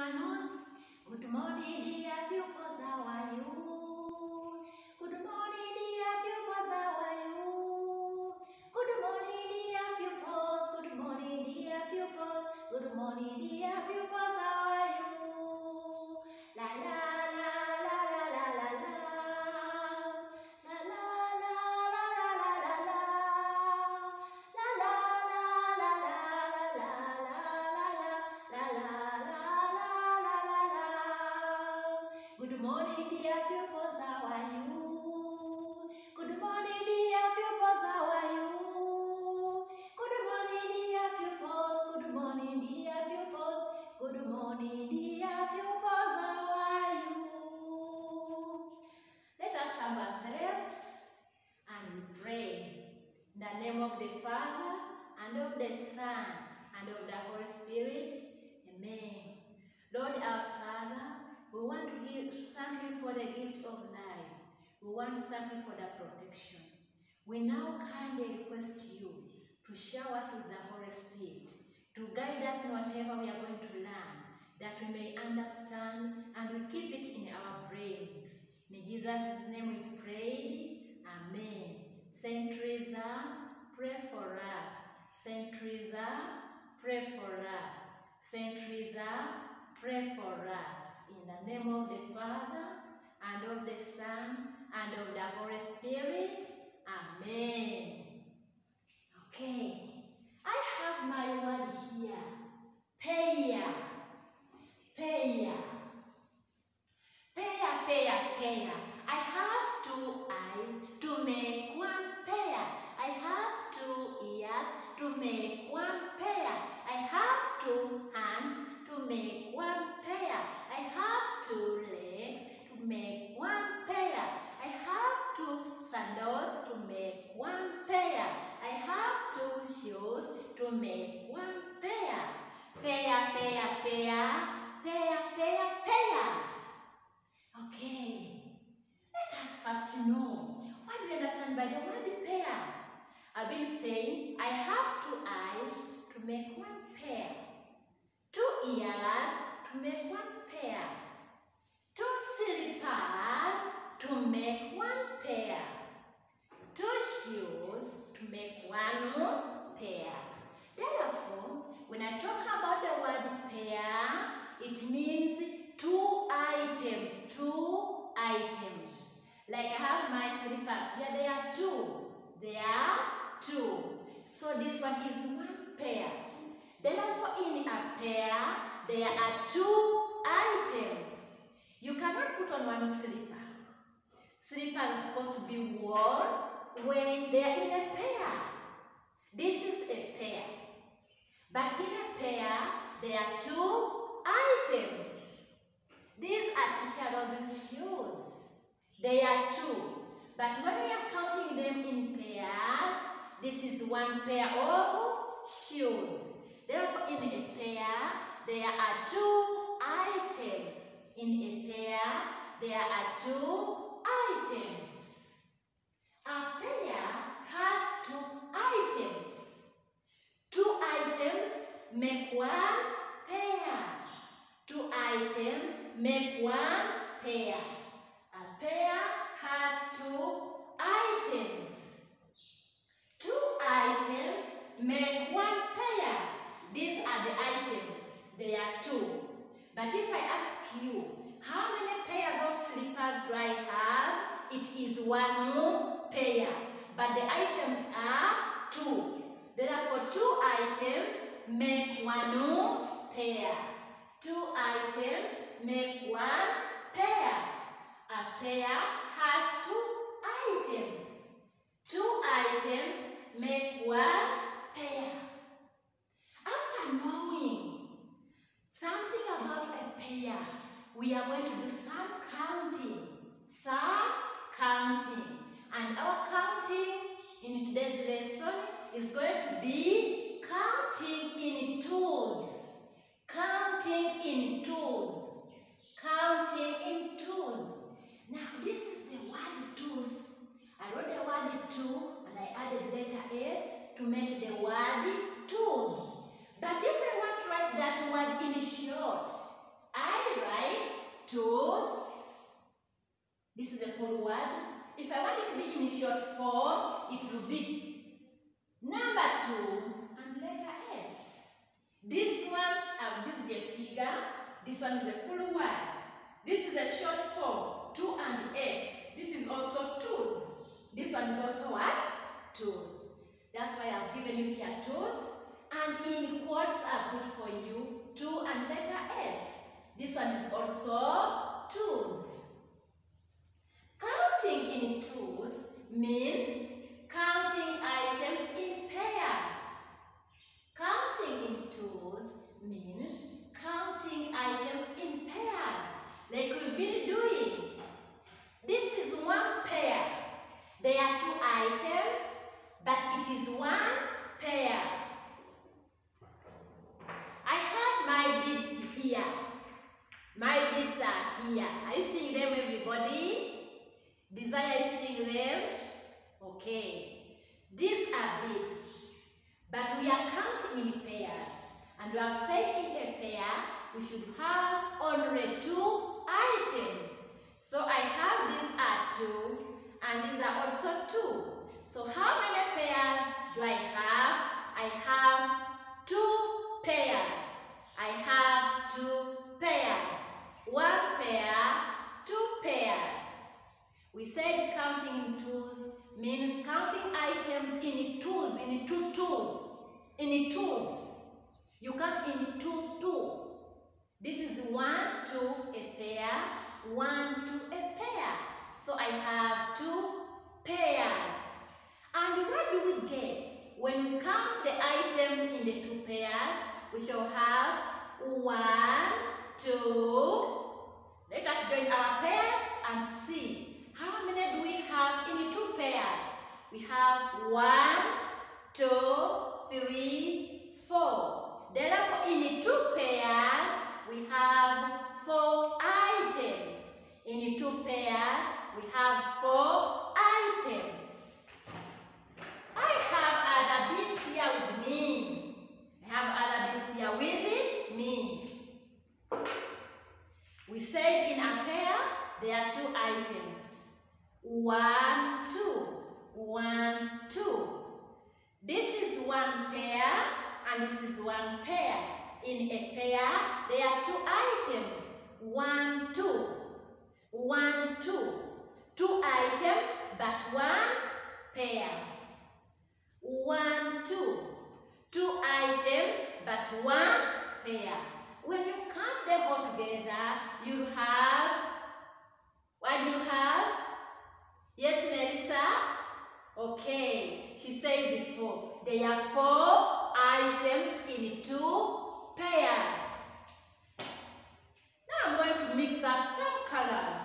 your nose. Good morning, dear pupils, how are you? Good morning, dear pupils, how are you? Good morning, dear pupils. Good morning, dear pupils. Good morning, dear pupils, how are you? La la la la la la la la. La la la la la la la la. La la la la la la la la la la. Good morning, dear pupils, how are you? Good morning, dear pupils, how are you? Good morning, dear pupils. Good morning, dear pupils. Good morning, dear pupils, how are you? Let us have ourselves and we pray. In the name of the Father, and of the Son, and of the Holy Spirit. Amen. Lord our Father, we want to thank you for the gift of life. We want to thank you for the protection. We now kindly request you to shower us with the Holy Spirit, to guide us in whatever we are going to learn, that we may understand and we keep it in our brains. In Jesus' name we've prayed. Amen. Saint Teresa, pray for us. Saint Teresa, pray for us. Saint Teresa, pray for us. In the name of the Father, and of the Son, and of the Holy Spirit. Amen. Okay. I have my word here. Pair. Pair. Pair, pair, pair. I have two eyes to make one pair. I have two ears to make one pair. I have two hands to make one pair. I have two legs to make one pair. I have two sandals to make one pair. I have two shoes to make one pair. Pair, pair, pair. Pair, pair, pair. Okay. Let us first know what do we understand by the word pair. I've been saying I have two eyes to make one pair, two ears to make one pair, two slippers to make one pair, two shoes to make one pair. Therefore, when I talk about the word pair, it means two items, two items. Like I have my slippers here, they are two. They are two. So this one is one pair. Therefore, in a pair, there are two items. You cannot put on one slipper. Slippers are supposed to be worn when they are in a pair. This is a pair. But in a pair, there are two items. These are Teacher Rose's shoes. They are two. But when we are counting them in pairs, this is one pair of shoes. Therefore, in a pair, there are two items. In a pair, there are two items. A pair has two items. Two items make one pair. Two items make one pair. A pair has two items. Two items make one pair. These are the items. They are two. But if I ask you, how many pairs of slippers do I have? It is one pair. But the items are two. Therefore, two items make one pair. Two items make one pair. A pair has two items. Two items make one pair. After knowing something about a pair, we are going to do some counting. Some counting. And our counting in today's lesson is going to be counting in twos. Counting in twos. Counting in twos. Now this is the word twos. I wrote the word two and I added letter S to make the word twos. But if I want to write that word in short, I write tools, this is the full word. If I want it to be in short form, it will be number 2 and letter S. This one, I've used a figure. This one is a full word. This is a short form, 2 and S. This is also tools. This one is also what? Tools. That's why I've given you here tools. And in quotes, I've put for you 2 and letter S. This one is also tools. Counting in tools means counting items in pairs. Counting in tools means counting items in pairs, like we've been doing. This is one pair. There are 2 items, but it is one pair. I have my beads here. My beads are here. Are you seeing them, everybody? Desire is seeing them? Okay. These are beads, but we are counting in pairs. And we have said in a pair, we should have only 2 items. So I have these are 2, and these are also 2. So how many pairs do I have? I have 2 pairs. I have 2 pairs. 1 pair, 2 pairs. We said counting in tools means counting items in tools, in 2 tools. In tools. You count in 2, 2. This is 1, 2, a pair. 1, 2, a pair. So I have 2 pairs. And what do we get? When we count the items in the 2 pairs, we shall have 1, 2. Let us join our pairs and see. How many do we have in 2 pairs? We have 1, 2, 3, 4. Therefore, in 2 pairs, we have 4 items. In 2 pairs, we have 4 items. I have other beads here with me. I have other beads here with me. We said in a pair, there are 2 items. 1, 2. 1, 2. This is 1 pair and this is 1 pair. In a pair, there are 2 items. 1, 2. 1, 2. 2 items, but 1 pair. 1, 2. 2 items, but 1 pair. When you count them all together, you have, what do you have? Yes, Melissa? Okay, she said before, there are 4 items in 2 pairs. Now I'm going to mix up some colors.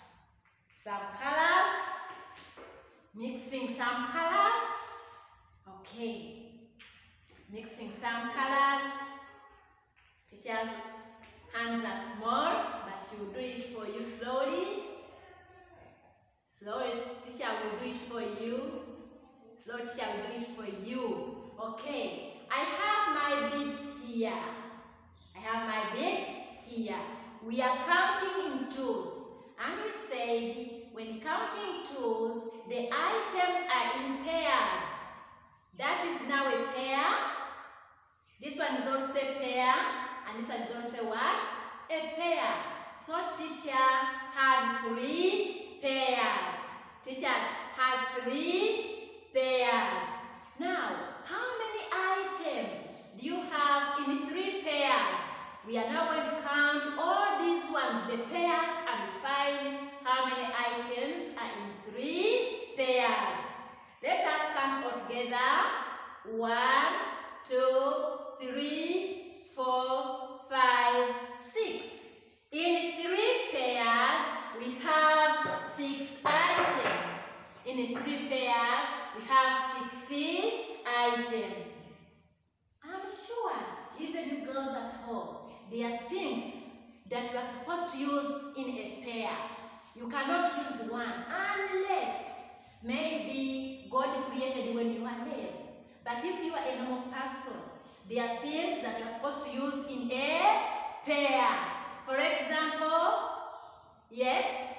Mixing some colors. Okay, mixing some colors. Teacher's hands are small, but she will do it for you slowly. Slowly, teacher will do it for you. Slowly, teacher will do it for you. Okay, I have my beads here. I have my beads here. We are counting in tools. And we said, when counting tools, the items are in pairs. That is now a pair. This one is also a pair. And this one is also what? A pair. So teacher had 3 pairs. Teachers had 3 pairs. Now, how many items do you have in 3 pairs? We are now going to count all these ones, the pairs, and find how many items are in 3 pairs. Let us count all together. 1, 2, 3, 4, 5, 6. In 3 pairs, we have 6 items. In 3 pairs, we have 60 items. I'm sure, even you girls at home, there are things that you are supposed to use in a pair. You cannot use one unless maybe God created you when you are male. But if you are a normal person, there are things that you are supposed to use in a pair. For example, yes,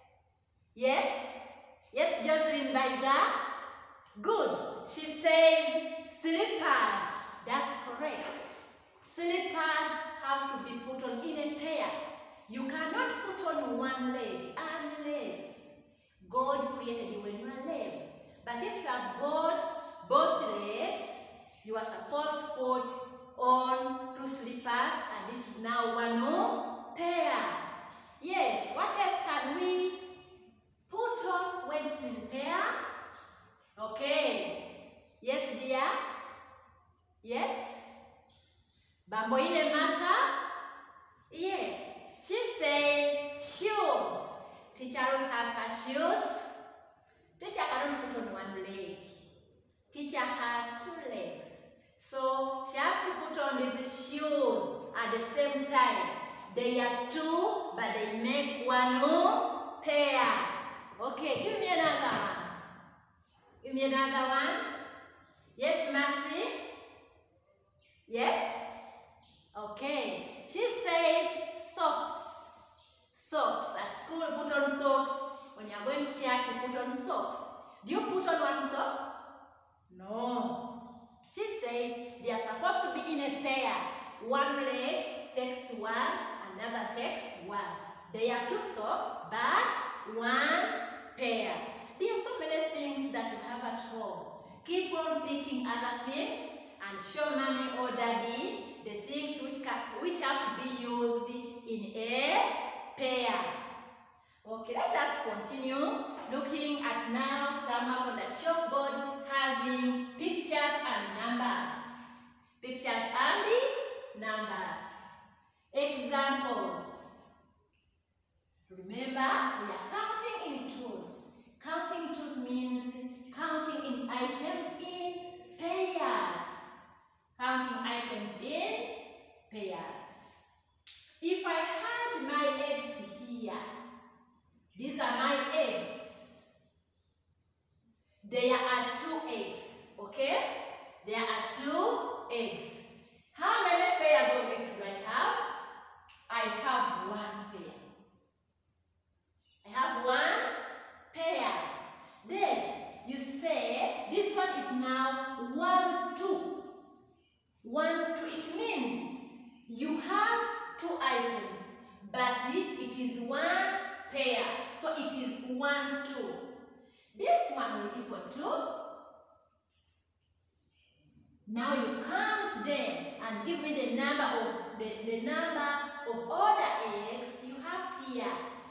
Jocelyn Baiga. Good. She says slippers. That's correct. Slippers have to be put on in a pair. You cannot put on one leg unless God created you when you are lame. But if you have got both legs, you are supposed to put on 2 slippers, and this is now one more pair. Yes, what else can we put on when it's in pair? Okay. Yes, dear? Yes? Bamboine Martha? Yes. She says shoes. Teacher Rose has her shoes. Teacher cannot put on one leg. Teacher has 2 legs. So she has to put on these shoes at the same time. They are 2, but they make one more pair. Okay, give me another one. Give me another one. Yes, Mercy? Yes? Okay. She says socks. Socks. At school, put on socks. When you are going to church, you put on socks. Do you put on one sock? No. She says they are supposed to be in a pair. One leg takes one, another takes one. They are 2 socks, but one pair. There are so many things that you have at home. Keep on picking other things and show mommy or daddy the things which have to be used in a pair. Okay, let us continue looking at now some up on the chalkboard having pictures and numbers. Pictures and numbers. Examples. Remember, we are counting in twos. Counting in twos means counting in items in pairs. Counting items in pairs. If I had my eggs here, these are my eggs. There are 2 eggs, okay? There are 2 eggs. How many pairs of eggs do I have? I have 1 pair. I have 1 pair. Then you say this one is now 1, 2. 1, 2. It means you have 2 items, but it is 1 pair. So it is 1, 2. This one will equal to. Now you count them and give me the number of all the eggs you have here.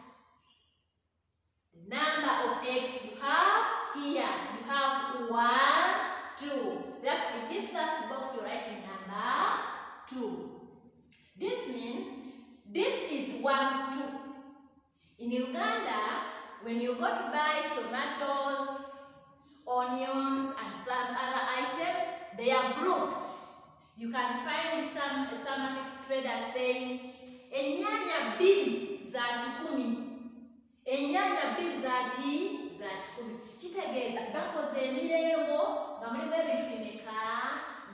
The number of eggs you have here. You have 1, 2. Therefore, in this last box you're writing number 2. This means this is 1, 2. In Uganda, when you go to buy tomatoes, onions, and some other items, they are grouped. You can find some market traders saying, "Enyanya 2 za 10, enyanya 2 za 10." Kitegeeza bakoze emirengo nga mulimu ebintu bimeka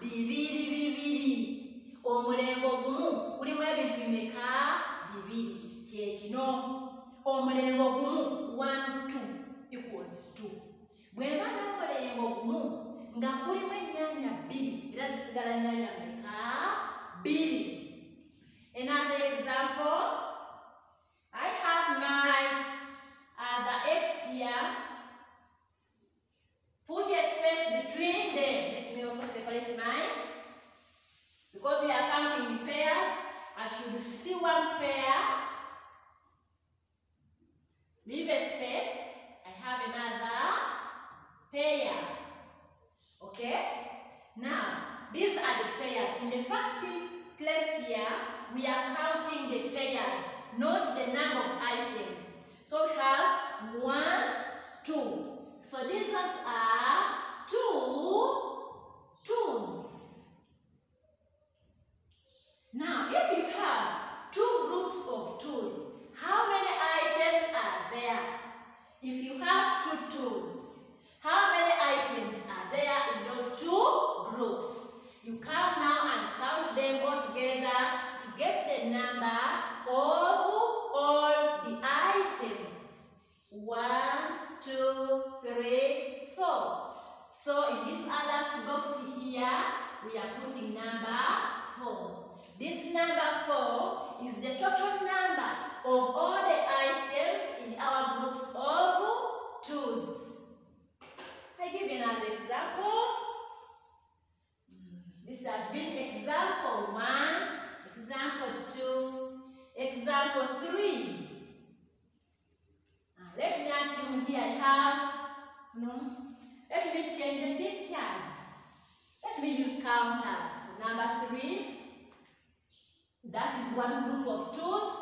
2. Omulengo gumu gulimu ebintu bimeka 2. Kyekino omulengo gumu 1, 2 equals 2. Bwemba n'omulengo gumu nga gulimu ennyanya 2 era zisigala nnyanya meka 2. Another example, I have my other eggs here. Put a space between them. Let me also separate mine. Because we are counting in pairs, I should see 1 pair. Leave a space. I have another pair. Okay? Now, these are the pairs. In the first place here, we are counting the pairs, not the number of items. So we have 1, 2. So these ones are 2 twos. Now, if you have 2 groups of twos, how many items are there? If you have 2 twos, how many items are there in those 2 groups? You come now and count them all together to get the number of all the items. 1, 2, 3, 4. So in this others box here, we are putting number 4. This number 4 is the total number of all the items in our groups of 2's. I give you another example. This has been example 1, example 2, example 3. Let me assume here I have, let me change the pictures. Let me use counters. For number 3, that is one group of 2's.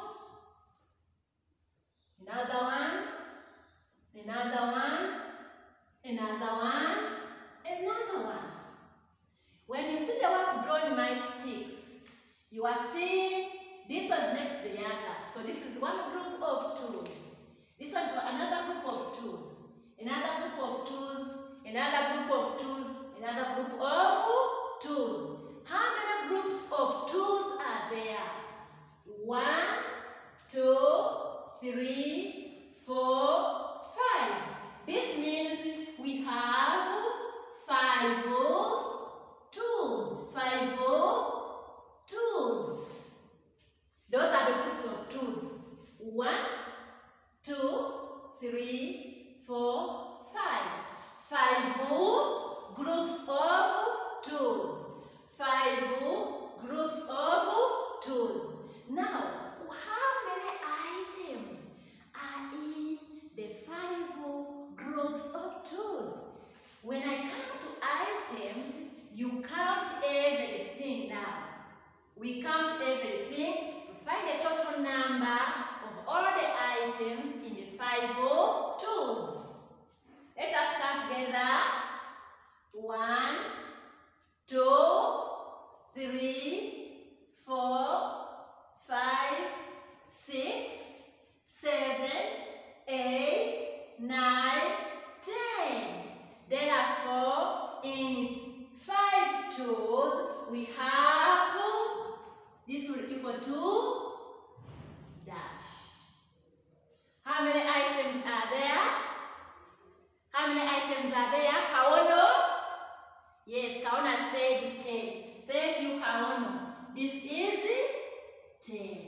Another one, another one, another one, another one. When you see the one drawn in my sticks, you are seeing this one next to the other. So this is one group of 2's. This one is another group of 2's. Another group of 2's. Another group of 2's. Another group of 2's. How many groups of 2's are there? 1, 2, 3, 4, 5. This means we have 5 2's. 5 2's. Those are the groups of 2's. 1, 2, 3, 4, 5. 5 groups of 2's. 5 groups of 2's. Now, how many items are in the 5 groups of 2's? When I come to items, you count everything now. We count everything to find the total number of all the items in the 5 2's. Let us count together. 1, 2, 3, 4, 5, 6, 7, 8, 9, 10. Therefore, in 5 2's, we have, this will equal to dash. How many items are there? How many items are there? Kaono? Yes, Kaona said 10. Thank you, Kaono. This is 10.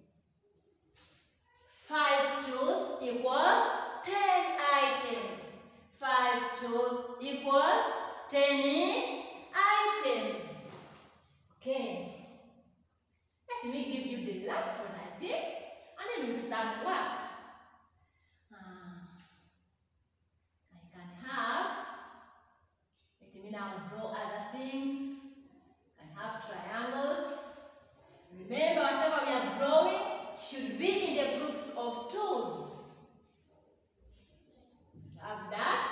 5 2's equals 10 items. 5 2's equals 10 items. Okay. Let me give you the last one, I think, and then we'll do some work. I can have, let me now draw other things. I can have triangles. Remember, whatever we are drawing should be in the groups of 2's. We have that,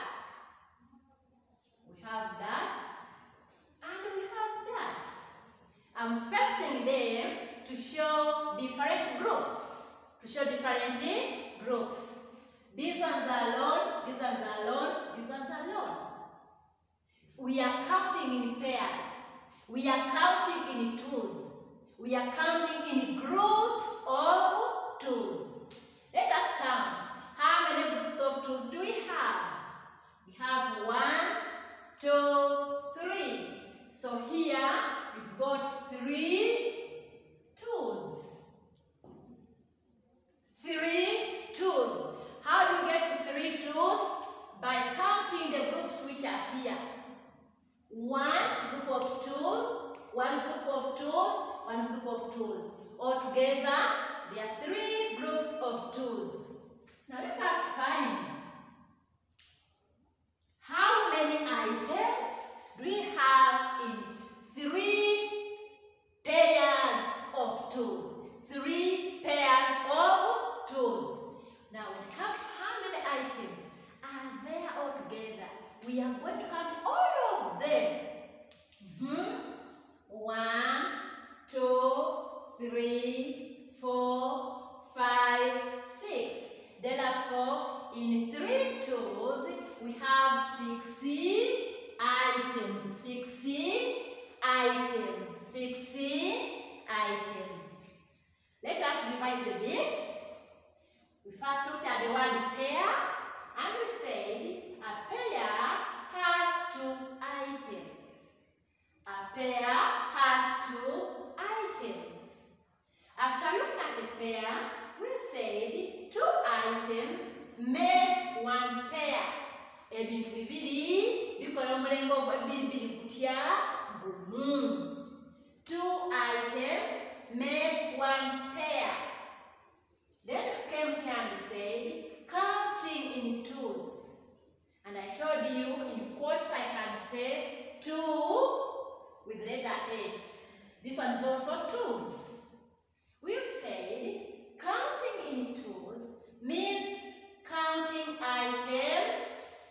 we have that, and we have that. I'm spacing them to show different groups. These ones are alone, these ones are alone, these ones are alone. So we are counting in pairs. We are counting in 2's. We are counting in groups of 2's. Let us count. How many groups of 2's do we have? We have 1, 2, 3. So here we've got 3 2's. 3 2's. How do we get to 3 2's? By counting the groups which are here. 1 group of 2's, 1 group of 2's, 1 group of 2's. Altogether, there are 3 groups of 2's. Now let us find how many items do we have in 3 pairs of 2's. 3 pairs of 2's. Now when it comes to how many items are there altogether, we are going to count all of them. 1, 2, 3, 4, 5, 6. Therefore, in 3 2's, we have 16 items. 16 items. 16 items. first looked at the word pair and we said a pair has two items. A pair has two items. After looking at a pair, we said two items make one pair. Ebintu bibiri bikola omulengo gw'ebbiri gutya gumu. Two items make one pair. Then we came here and said counting in twos. And I told you in quotes I can say two with letter S. This one is also twos. We've said counting in twos means counting items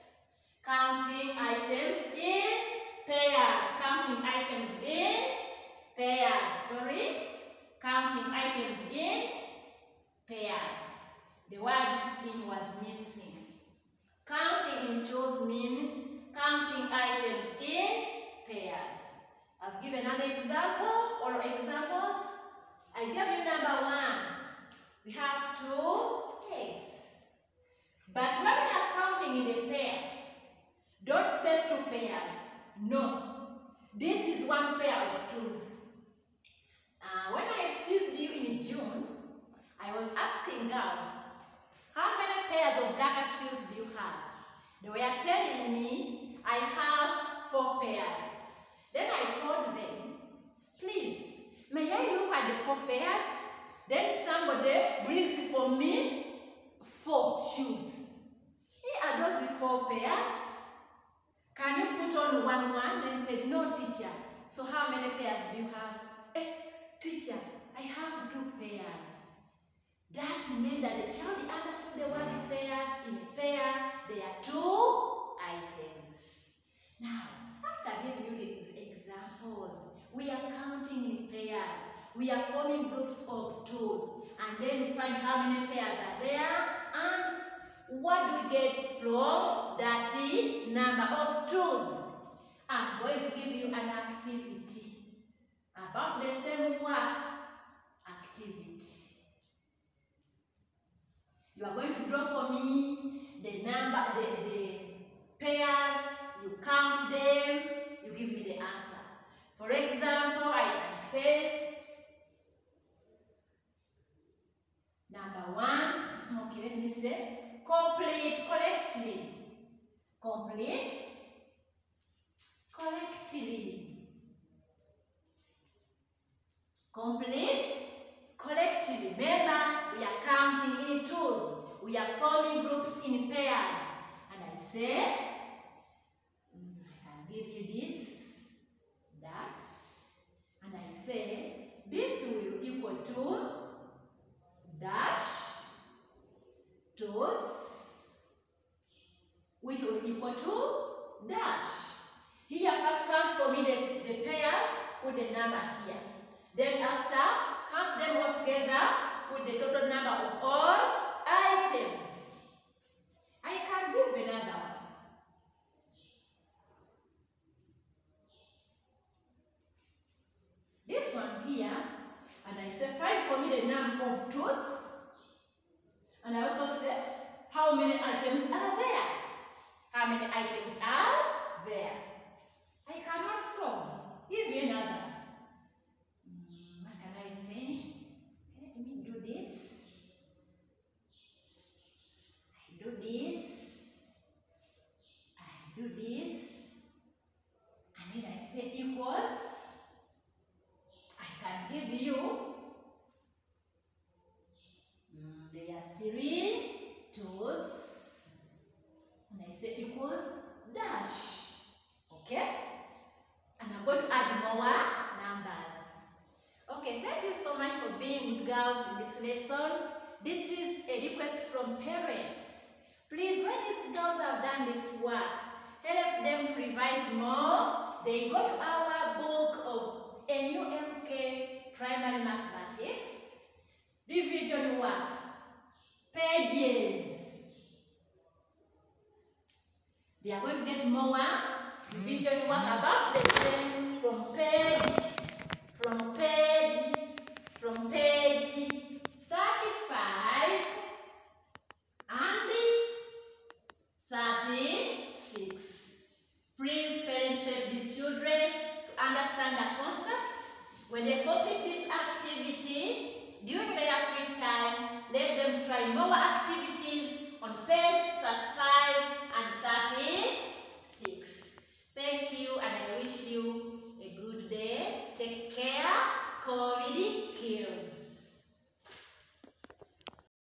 in pairs. Counting items in pairs. Sorry. Counting items in pairs. The word in was missing. Counting in twos means counting items in pairs. I've given an example or examples. I gave you number 1. We have 2 eggs. But when we are counting in a pair, don't say 2 pairs. No. This is 1 pair of twos. When I received you in June, I was asking girls, how many pairs of darker shoes do you have? They were telling me I have 4 pairs. Then I told them, please, may I look at the 4 pairs? Then somebody brings for me 4 shoes. Are those the 4 pairs? Can you put on one? Then said, no, teacher. So how many pairs do you have? Teacher, I have 2 pairs. That meant that the child understood the word pairs. In a pair, there are 2 items. Now, after giving you these examples, we are counting in pairs. We are forming groups of twos. And then we find how many pairs are there. And what do we get from that number of twos? I'm going to give you an activity about the same work activity. You are going to draw for me the number, the pairs, you count them, you give me the answer. For example, I can say number 1, okay, let me say complete collectively. Complete collectively. Complete collectively. Remember, we are counting in twos. We are forming groups in pairs. And I say, I can give you this, that, and I say, this will equal to dash, twos, which will equal to dash. Here, first count for me the pairs, put the number here. Then after, count them all together, put the total number of all items. I can give another one. This one here, and I say find for me the number of twos. And I also say how many items are there. How many items are there? I can also give you another. What can I say? Let me do this. I do this. I do this. And then I say equals. I can give you. There are 3 twos. And I say equals dash. Okay? And I'm going to add more numbers. Okay, thank you so much for being with girls in this lesson. This is a request from parents. Please, when these girls have done this work, help them to revise more. They go to our book of NUMK Primary Mathematics, revision work, pages. They are going to get more revision work about the same from page 35 When they complete this activity, during their free time, let them try more activities on page 35 and 36. Thank you, and I wish you